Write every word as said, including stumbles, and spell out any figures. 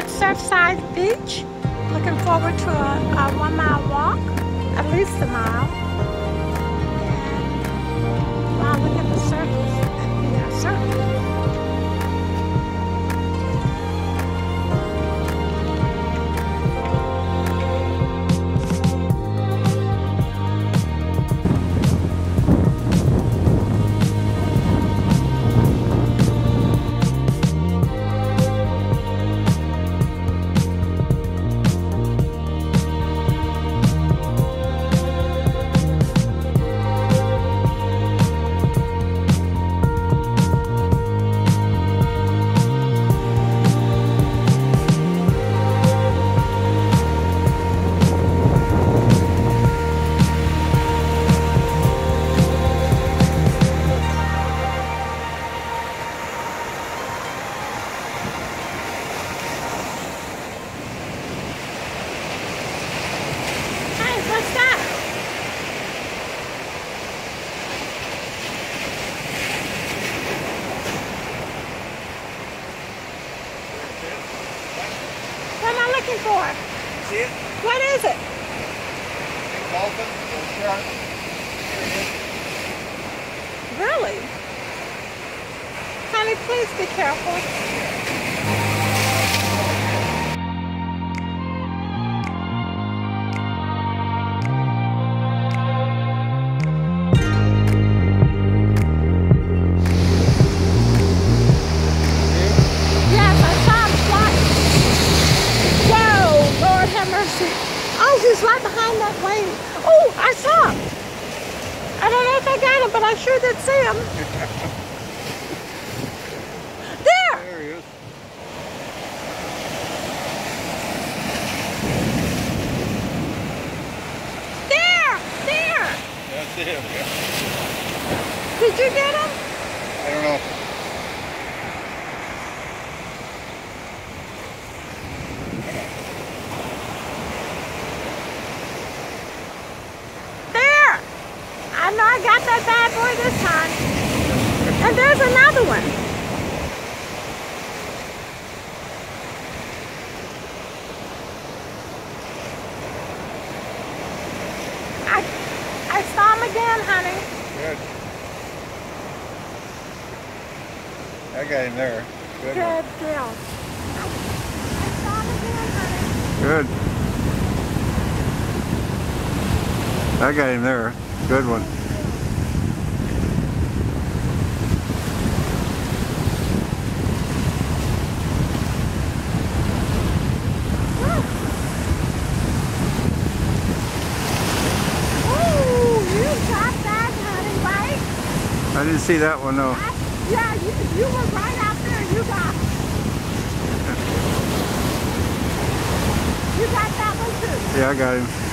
Surfside Beach. Looking forward to a, a one mile walk, at least a mile. And wow, look at the surface. Yeah, surf. What's that? What am I looking for? See it? What is it? Big dolphin or shark. Really? Honey, please be careful. Oh, he's right behind that wave. Oh, I saw him. I don't know if I got him, but I sure did see him. There! There he is. There! There! That's him, yeah. Did you get him? I don't know. I know I got that bad boy this time. And there's another one. I I saw him again, honey. Good. I got him there. Good. Good deal. I, I saw him again, honey. Good. I got him there. Good one. I didn't see that one though. I, yeah, you, you were right out there. You got You got that one too. Yeah, I got him.